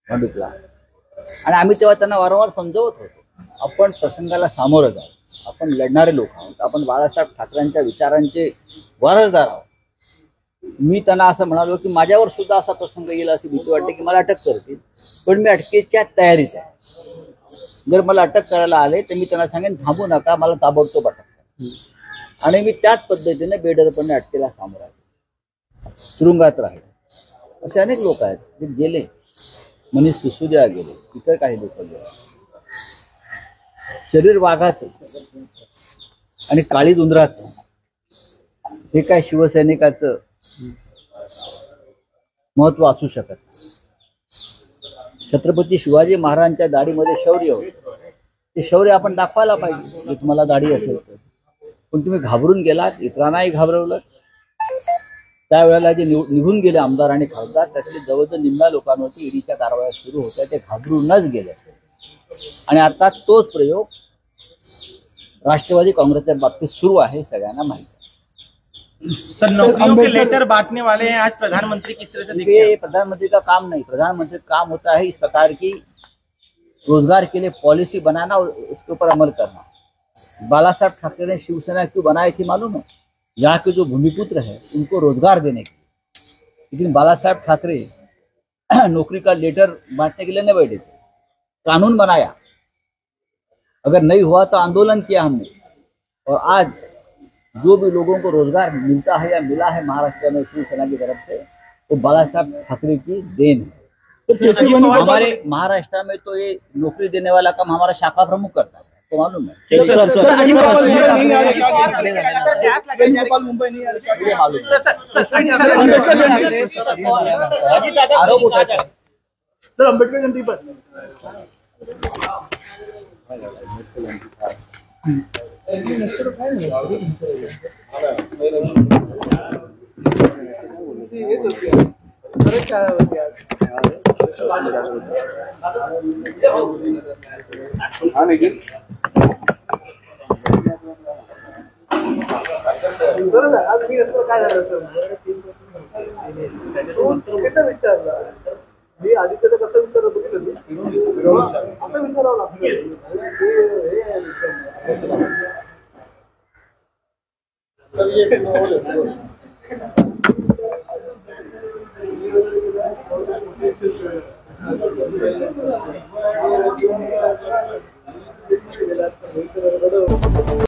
भांडुपला, आणि आम्ही तेव्हा त्यांना वारंवार समजवत होतो, आपण प्रसंगाला सामोरं जाऊ, आपण लढणारे लोक आहोत, आपण बाळासाहेब ठाकरेंच्या विचारांचे वारसदार आहोत. मी त्यांना असं म्हणालो की माझ्यावर सुद्धा असा प्रसंग येईल अशी भीती वाटते की मला अटक करतील, पण मी अटकेच्या तयारीत आहे. जर मला अटक करायला आले तर मी त्यांना सांगेन थांबू नका, मला ताबडतोब अटक करा. आणि मी त्याच पद्धतीने बेडरपणे अटकेला सामोरा गेलो, तुरुंगात राहिले. असे अनेक लोक आहेत जे गेले, मनीष सिसोदिया गेले, इतर काही लोक गेले. शरीर वाघाचं आणि काळीज उंदराचं हे काय शिवसैनिकाचं महत्व असू शकत नाही. छत्रपती शिवाजी महाराजांच्या दाढीमध्ये शौर्य होतं, ते शौर्य आपण दाखवायला पाहिजे. जर तुम्हाला दाढी असेल तर, पण तुम्ही घाबरून गेलात, इतरांनाही घाबरवलं. त्यावेळेला जे निघून गेले आमदार आणि खासदार, त्यातले जवळजवळ निम्म्या लोकांवरती ईडीच्या कारवाया सुरू होत्या, ते घाबरूनच गेले. आणि आता तोच प्रयोग राष्ट्रवादी काँग्रेसच्या बाबतीत सुरू आहे, सगळ्यांना माहिती. सर, नौकरियों के लेटर बांटने वाले हैं आज प्रधानमंत्री, किस तरह से देखते हैं? ये प्रधानमंत्री का काम नहीं, प्रधानमंत्री का काम होता है इस प्रकार की रोजगार के लिए पॉलिसी बनाना, उसके ऊपर अमल करना. बाला साहब ठाकरे ने शिवसेना क्यों बनाई थी मालूम है? यहाँ के जो भूमिपुत्र है उनको रोजगार देने के. लेकिन बाला साहब ठाकरे नौकरी का लेटर बांटने के लिए नहीं बैठे थे, कानून बनाया. अगर नहीं हुआ तो आंदोलन किया हमने, और आज जो भी लोगों को रोजगार मिलता है या मिला है महाराष्ट्र में शिवसेना की तरफ से, वो बाला साहब ठाकरे की देन है. तो हमारे महाराष्ट्र में तो ये नौकरी देने वाला काम हमारा शाखा प्रमुख करता है, तो मालूम है. सर, अंबेडकर जयंती पर काय झालं सर? विचारला मी आधी त्याला कसं विचारलं बघितलं, आता विचारावं लागतं.